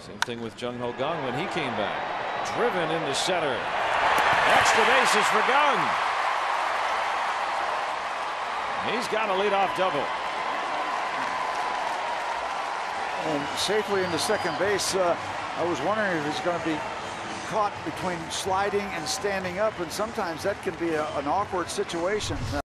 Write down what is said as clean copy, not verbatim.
Same thing with Jung Ho Kang when he came back. Driven into center. Extra bases for Kang. He's got a leadoff double. And safely into second base. I was wondering if he's going to be caught between sliding and standing up, and sometimes that can be an awkward situation.